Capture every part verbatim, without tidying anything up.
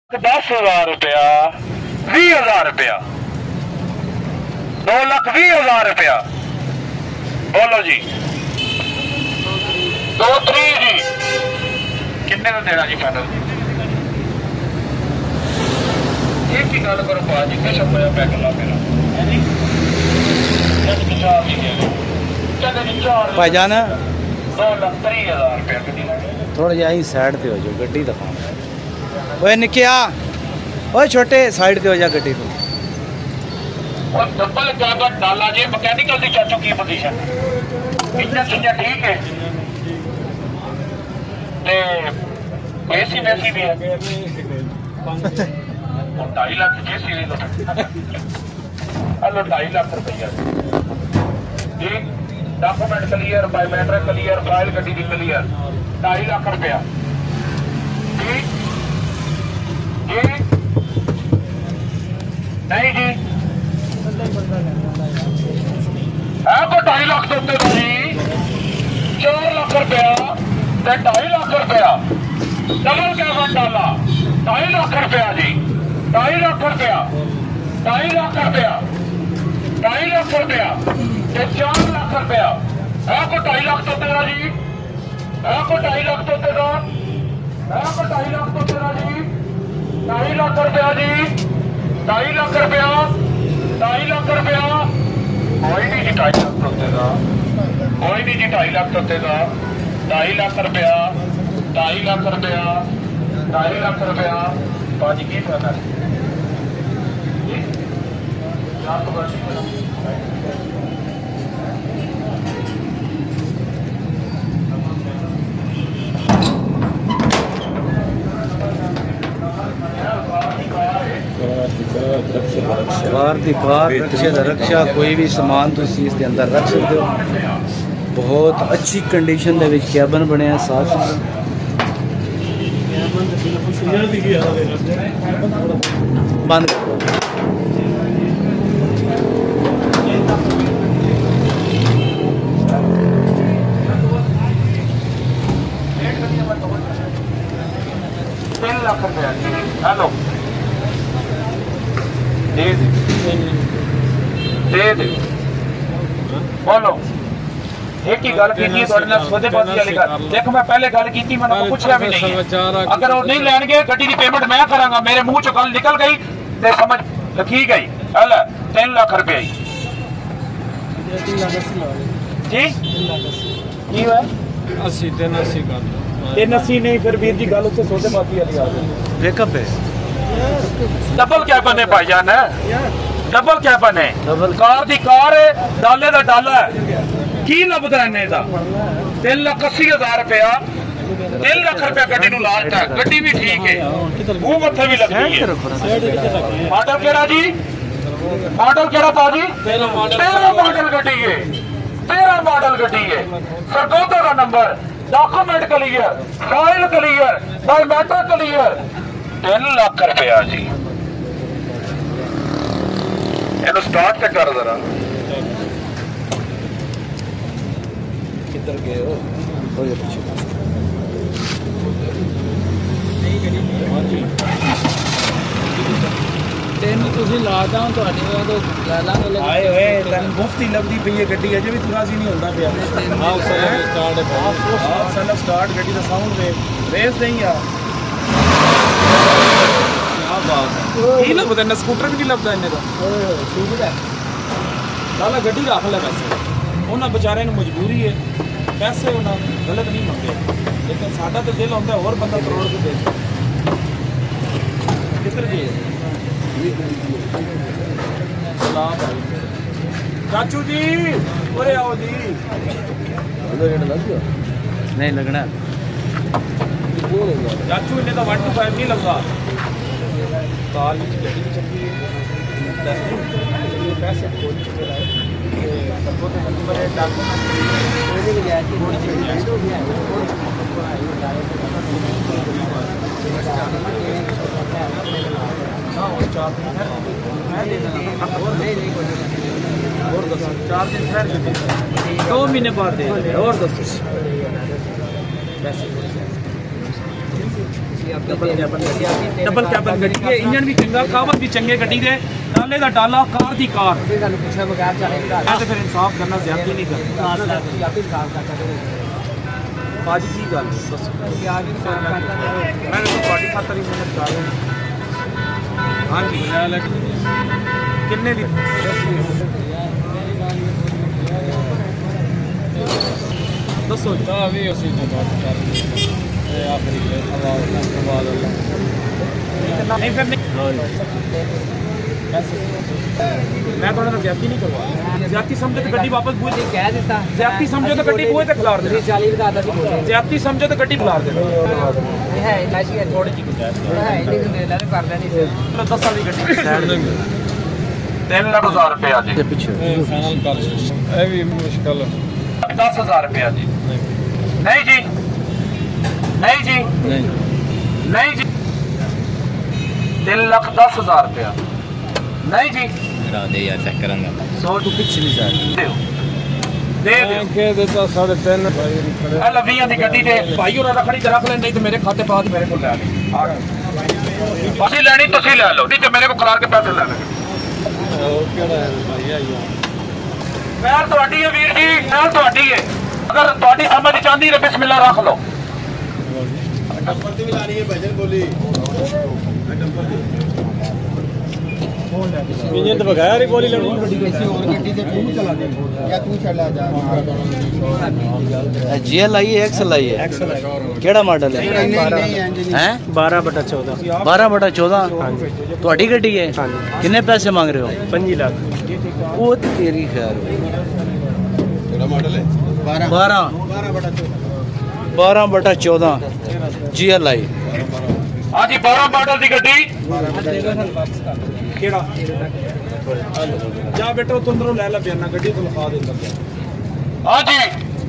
दस हजार रुपया, भी हजार रुपया, दो लाख भी हजार रुपया। बोलो जी, दो त्री जी किन्ने का देना जी फाइनल? एक ही गल करो भाजी, किस रुपया पैक ला मेरा भाईजान दो लाख त्री हजार रुपया। थोड़ा जिहा ही साइड पे हो जाओ, गड्डी दिखाओ। ओए निकिया, ओए छोटे साइड पे हो जा गड्डी तो। और डबल कैबन डाला जी मैकेनिकल दी चाचू की पोजीशन इंजन इंजन ठीक है ते एसी वैसी भी है और ढाई लाख जेसी ले लो। हेलो ढाई लाख रुपया जी, document clear, biometric clear, file गड्डी दी क्लियर, ढाई लाख रुपया जी जी। नहीं जी है को ढाई लाख के उत्ते जी, चार लाख रुपया ते ढाई लाख रुपया डबल कैबन डाला, ढाई लाख रुपया जी, ढाई लाख रुपया, ढाई लाख रुपया, ढाई लाख रुपया ते चार लाख रुपया। है को ढाई लाख तो तेरा जी, है को ढाई लाख तो तेरा, है को ढाई लाख तो तेरा जी, ढाई लाख रुपया जी, ढाई लाख रुपया, ढाई लाख रुपया। कोई नहीं जी ढाई लाख तो देगा, कोई नहीं जी ढाई लाख तो देगा, ढाई लाख रुपया, ढाई लाख रुपया, ढाई लाख रुपया। पाजी की फायदा कार दी कार रक्षा दा रक्षा, कोई भी सामान तुसी इसके अंदर रख सकते हो। बहुत अच्छी कंडीशन दे विच कैबन बनया साफ बंद तीन लाख रुपया। हेलो दे दे दे दे बोलो एक ही गल की सौदेबाजी वाली गल। देखो मैं पहले गल की मैंने पूछा भी नहीं, अगर वो नहीं लैणगे गड्डी की पेमेंट मैं करांगा, मेरे मुंह चो गल निकल गई तो समझ रखी गई। हल तीन लाख रुपया जी की हुआ अस्सी तीन अस्सी कर तीन अस्सी नहीं, फिर वीर जी गल उत्ते सौदेबाजी वाली आ गई। पिकअप है, डबल कैबन है भाईजान, डबल कैबन है, कार दी कार है, डाले दा डाला है। की लभदा इन्ने दा तीन लाख अस्सी हजार रुपया, तीन लाख रुपया गड्डी नूं लालच है, गड्डी भी ठीक है, मुंह मत्थे भी लगदी है। मॉडल केड़ा जी, मॉडल केड़ा पाजी? तेरह मॉडल गड्डी है, तेरह मॉडल गड्डी है, सरगोदा का number, document clear, file clear, biometric clear, तीन लाख रुपया जी। इन्हू स्टार्ट से कर जरा। किधर गए हो? तेन तुसी ला दा तुहाडी तो ला लांगे। आए होए तन मुफ्ती लभदी पई है गड्डी, अजे भी थोड़ा सी नहीं होंदा पिया। हां स्टार्ट है, हां सन स्टार्ट गड्डी दा साउंड वे रेस नहीं आ। क्या बात है, की लभदा इन्ने स्कूटर भी नहीं लभदा इन्ने दा। ठीक है लाला गड्डी रख ले पैसे, उन्हां बेचारे नूं मजबूरी है, पैसे उन्हां गलत नहीं मंगे, लेकिन साडा तो दिल होंदा और बंदा करोड़ के दे। किधर गए सलाम भाई चाचू जी, ओरे आओ जी। नहीं लगना चाचू इन्हें तो वन टू फाइव नहीं लगता। काल गड्डी भी चलती है, पैसे खोल चुके और दस चार दिन ठहर के दो महीने बाद दे और दस पैसे डबल कैबन गड्डी डबल कैबन गड्डी है इंजन भी चंगा कावत भी चंगे गड्डी दे डाले दा डाला कार दी कार मैं तो फिर इंसाफ करना ज्यादा नहीं करना आज की गल बस मैं तो पार्टी खातर ही मेहनत कर रहा हां जी कितने दी दसो ता भी उसी ने बात कर ये आखिरी है सवाल का सवाल अल्लाह नहीं फिर मैं थोड़ा सा ज्यादती नहीं करवा ज्यादती समझो तो गड्डी वापस बुझ कह देता ज्यादती समझो तो गड्डी बुझे ते खिलार दे चालीस का आधा सी ज्यादती समझो तो गड्डी खिलार दे है लाशी है थोड़ी सी गुंजाइश है नहीं दे ला कर देनी चलो दस वाली गड्डी साइड में तीन लाख हजार रुपया जी पीछे फाइनल कर ये भी मुश्किल दस हजार रुपया जी नहीं जी नहीं जी नहीं नहीं जी तीन लाख दस हजार रुपया नहीं जी दे यार चेक करांगा सौ तो पिछली साइड दे दे के देता साढ़े तीन भाई ए लवियां दी गड्डी दे भाई और रखड़ी ते रख ले नहीं तो मेरे खाते पा दे मेरे को ले आ असि लेनी तुसी ले लो नहीं तो मेरे को खिलार के पैसे ले ले ओ केड़ा है भाई आइया पैर ਤੁਹਾਡੀ ਹੈ ਵੀਰ ਜੀ ਪੈਰ ਤੁਹਾਡੀ ਹੈ अगर ਤੁਹਾਡੀ समझ चाहती है बिस्मिल्लाह रख लो नंबर ते भी लानी है भजन बोली नंबर इंजन तो बगैर ही बोली लगी किसी और गड्डी से तू चला दे या तू चला जा जीएल आई है एक्सल आई है एक्सल केड़ा मॉडल है हैं बारह बटा चौदह बारह बटा चौदह ਤੁਹਾਡੀ ਗੱਡੀ ਹੈ ਕਿੰਨੇ ਪੈਸੇ ਮੰਗ ਰਹੇ ਹੋ पच्चीस लाख ਉਹ ਤੇਰੀ ਖੈਰ केड़ा मॉडल है बारह बारह बटा चौदह बारह बटा चौदह जीएल आई हाँ जी बारह मॉडल की गड्डी केड़ा जा बेटा तू अंदरों ले ला बयाना गड्डी तो लिखा दे अंदर हाँ जी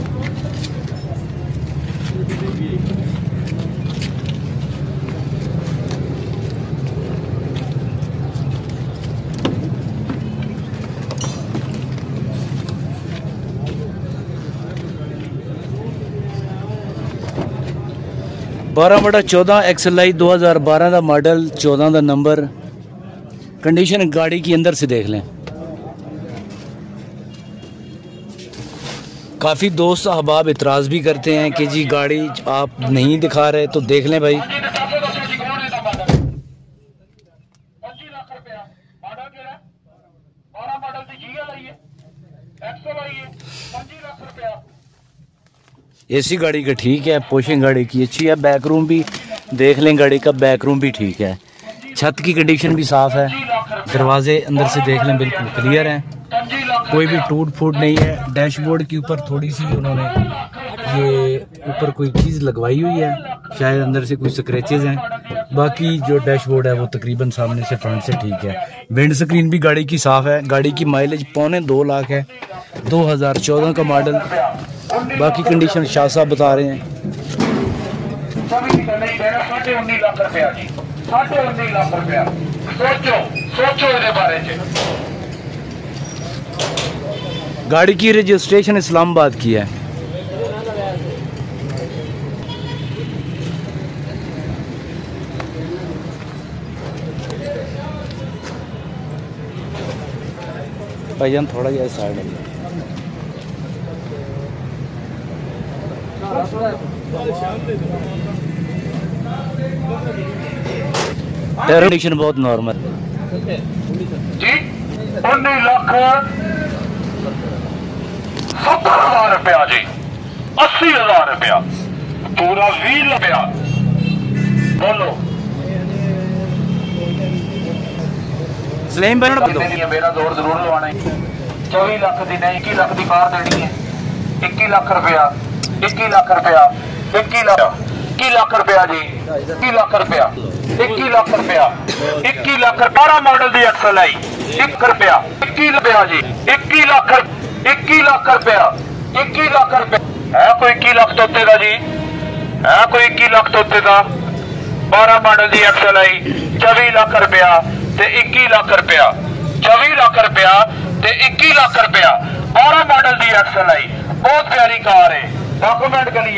बारह बटा चौदह एक्सल आई दो हज़ार बारह का मॉडल चौदह का नंबर कंडीशन गाड़ी की अंदर से देख लें काफ़ी दोस्त अहबाब इतराज़ भी करते हैं कि जी गाड़ी आप नहीं दिखा रहे तो देख लें भाई एसी गाड़ी का ठीक है पोशिंग गाड़ी की अच्छी है बैक रूम भी देख लें गाड़ी का बैक रूम भी ठीक है छत की कंडीशन भी साफ़ है दरवाजे अंदर से देख लें बिल्कुल क्लियर हैं कोई भी टूट फूट नहीं है डैशबोर्ड के ऊपर थोड़ी सी उन्होंने ये ऊपर कोई चीज़ लगवाई हुई है शायद अंदर से कोई स्क्रैचेस हैं बाकी जो डैशबोर्ड है वो तकरीबन सामने से फ्रंट से ठीक है विंड स्क्रीन भी गाड़ी की साफ़ है गाड़ी की माइलेज पौने दो लाख है दो हज़ार चौदह का मॉडल बाकी कंडीशन शाह साहब बता रहे हैं साढ़े उन्नीस लाख रुपया जी साढ़े उन्नीस लाख रुपया सोचो सोचो इहदे बारे च गाड़ी की रजिस्ट्रेशन इस्लामाबाद की है भाईजान थोड़ा जैसा साइड है कंडीशन बहुत नॉर्मल जी उन्नीस लाख सत्तर हजार रुपया जी अस्सी हजार रुपया पूरा भी रुपया बोलो सलीम भाई मेरा जोर जरूर लवाना चौबीस लाख की नहीं इक्की लाख की कार देनी है इक्की लाख रुपया इक्की लाख रुपया इक्की लाख इक्की लाख रुपया जी इक्की लाख रुपया इक्की लाख रुपया इक्की लाख बारह मॉडल की एक्सल आई एक रुपया इक्की रुपया जी इक्की लाख इक्की लाख रुपया इक्की लाख रुपया है कोई इक्की लाख तो उत्ते का जी है कोई इक्की लाख तो उत्ते का बारह मॉडल की एक्सल आई चौबीस लाख रुपया ते इक्की लाख रुपया चौबीस लाख रुपया ते इक्की लाख रुपया बारह मॉडल की एक्सल आई बहुत प्यारी कार है document clear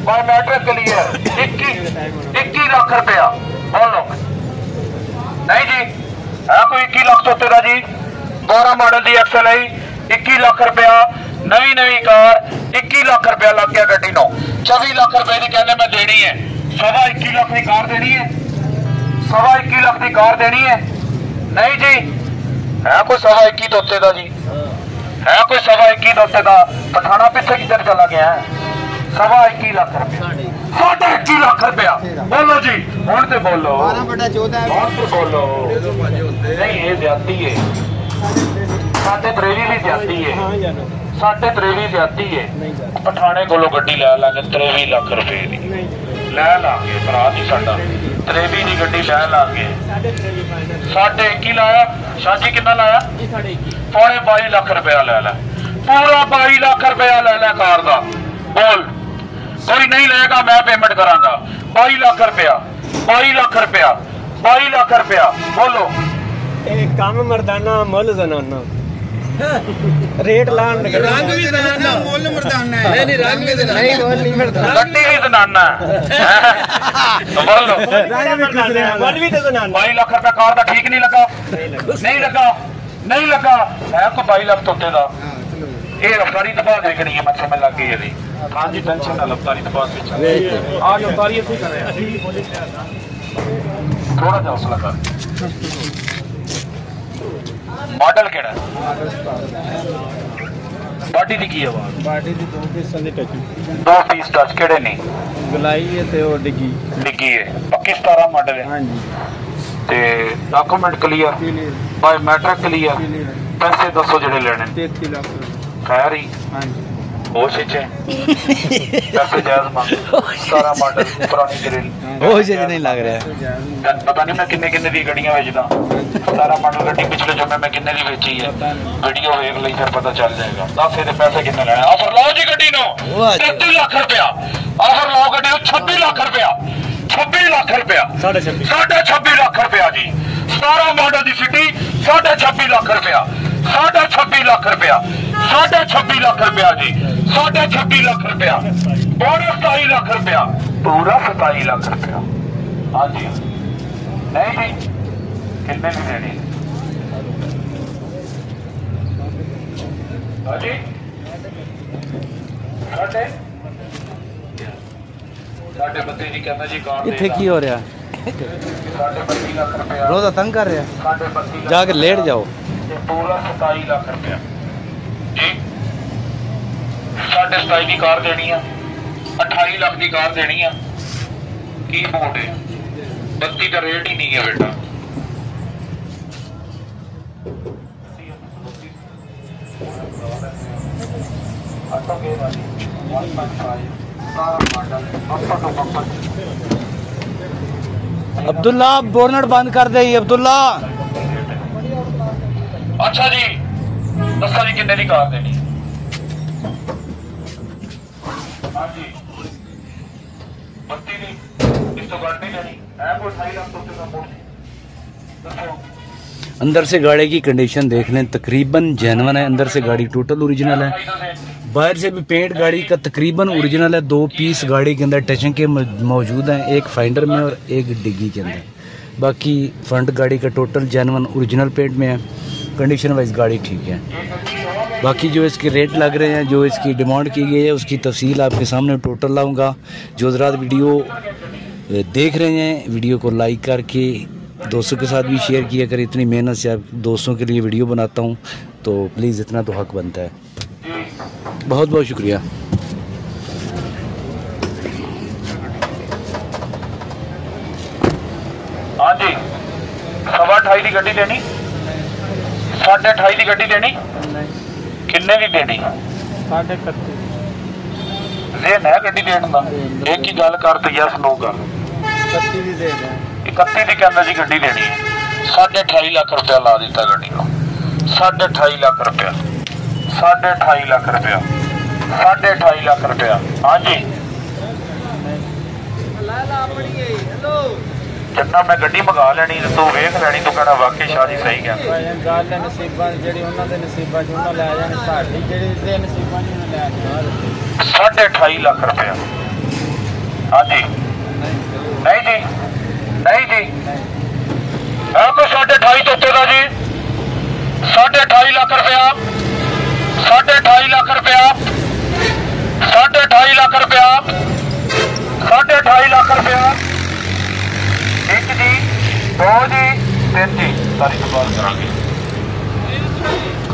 biometric clear इक्की इक्की लाख रुपया बोलो नहीं जी है कोई इक्की लाख तो तेरा जी बारह मॉडल की एक्सल आई इक्की लाख रुपया नवी नवी कार इक्की लाख रुपया लग गया गड्डी नो चौबी लाख रुपए की कहने मैं देनी है सवा इक्की लाख की कार देनी है सवा इक्की लाख की कार देनी है नहीं जी है कोई सवा इक्की तो उत्ते का जी है कोई सवा इक्की तो उत्ते का पठाना पिछले किधर चला गया है सवा इक्की लाख रुपया साढ़े इक्की लाख रुपया बोलो जी हुण ते बोलो हुण ते बोलो नहीं ये ज्यादती है साढ़े त्रेवी भी ज्यादती है साढ़े त्रेवी ज्यादती है पठाने कोलों गड्डी लै लांगे त्रेवी लाख रुपए की लै लांगे भरा जी साडा त्रेवी की गड्डी लै लांगे साढ़े इक्की लाया शाह जी कितना लाया पौने बाई लाख रुपया लै लै पूरा बाई लाख रुपया लै लै कार का बोल कोई नहीं लेगा मैं पेमेंट करांगा बाई लाख रुपया बाई लाख रुपया बाई लाख रुपया बोलो एक काम मर्दाना मुल जनाना रेट लान रंग भी जनाना मुल मर्दाना है नहीं नहीं रंग भी जनाना नहीं मुल नहीं मर्दाना गड्डी भी जनाना तो बोलो रंग भी जनाना मुल भी तो जनाना बाई लाख रुपया कार का ठीक नहीं लगा नहीं लगा नहीं लगा है को बाई लाख तोते दा ये रफ्तारी दबा देखनी है मैं समझ लग गई है हाँ जी टेंशन ना रफ्तारी दबा के आज रफ्तारी ऐसे कर रहे हैं थोड़ा सा हौसला कर मॉडल केड़ा बॉडी दी की आवाज बाडी दी दो पीस दी टच दो पीस टच केड़े नहीं गुलाई है ते ओ डिगी डिगी है पक्की सतारह मॉडल है हां जी ते document clear biometric clear पैसे दसो जेडे लेने तैंतीस लाख खैर ही हां जी होश च पैसे जायज मांग सारा मॉडल पुरानी ग्रिल होश च नहीं लग रहा है पता नहीं मैं किन्ने किन्ने दी गड्डियां बेचदा सारा मॉडल गड्डी पिछले जुम्मे मैं किन्ने दी बेची है वीडियो देख लई फिर पता चल जाएगा दस ਇਹਦੇ पैसे किन्ने लेने ऑफर लाओ जी गड्डी नो तैंतीस लाख रुपया ऑफर लाओ गड्डी नो छब्बीस लाख रुपया छब्बीस लाख रुपया साढ़े छब्बीस लाख रुपया जी सतारह मॉडल दी सिटी साढ़े छब्बीस लाख रुपया साढ़े छब्बीस लाख रुपया साढ़े छब्बीस लाख रुपया जी साढ़े छब्बीस लाख रुपया पौने सताई लाख रुपया पूरा सताई लाख रुपया हाँ जी नहीं जी कितने की देनी हाँ जी साढ़े साढ़े बत्ती जी कहता जी कार इत्थे की हो रहा साढ़े बत्ती लाख रुपया रोजा तंग कर रहा साढ़े बत्ती जाके लेट जाओ पूरा सताई लाख रुपया जी साढ़े सताई की कार देनी है अठाई लाख की कार देनी है की बोर्ड है बत्ती का रेट ही नहीं है बेटा अब्दुल्ला बोनट बंद कर दे अब्दुल्ला अच्छा जी दसा जी किन्ने की कार देनी हाँ जी बत्ती नहीं इस तो घट नहीं लेनी है कोई अठाई लाख तो दसो अंदर से गाड़ी की कंडीशन देख लें तकरीबन जेन्युइन है अंदर से गाड़ी टोटल ओरिजिनल है बाहर से भी पेंट गाड़ी का तकरीबन ओरिजिनल है दो पीस गाड़ी के अंदर टचिंग के मौजूद हैं एक फाइंडर में और एक डिग्गी के अंदर बाकी फ्रंट गाड़ी का टोटल जेन्युइन ओरिजिनल पेंट में है कंडीशन वाइज गाड़ी ठीक है बाकी जो इसके रेट लग रहे हैं जो इसकी डिमांड की गई है उसकी तफसील आपके सामने टोटल लाऊंगा जो हज़रात वीडियो देख रहे हैं वीडियो को लाइक करके दोस्तों के साथ भी शेयर किया करें इतनी मेहनत से आप दोस्तों के लिए वीडियो बनाता हूं तो प्लीज़ इतना तो हक बनता है बहुत बहुत शुक्रिया हाँ जी सवा अठाई की गड्डी देनी साढ़े अठाई की गड्डी देनी किन्ने की देनी साढ़े इकतीस जेन है गड्डी देने का एक ही गल कर तो यस नो कर इकतीस ही दे दें इकती की कहना जी गड्डी देनी है साढ़े अठाई लाख रुपया ला दिता गड्डी को साढ़े अठाई लाख रुपया साढ़े अठाई लाख रुपया साढ़े अठाई लाख रुपया हाँ जी जिन्ना मैं गड्डी मंगा लेनी तू वेख लैनी तू कहना वाकई शाह जी सही क्या गल नसीबा जी उन्होंने नसीबा जो लै जाने साड़ी जी नसीबा लै साढ़े अठाई लाख रुपया हाँ जी नहीं जी नहीं जी है कोई साढ़े अठाई तो उत्ते का जी साढ़े अठाई लाख रुपया साढ़े अठाई लाख रुपया साढ़े अठाई लाख रुपया साढ़े अठाई लाख रुपया एक जी दो जी तीन जी सारी सवाल करा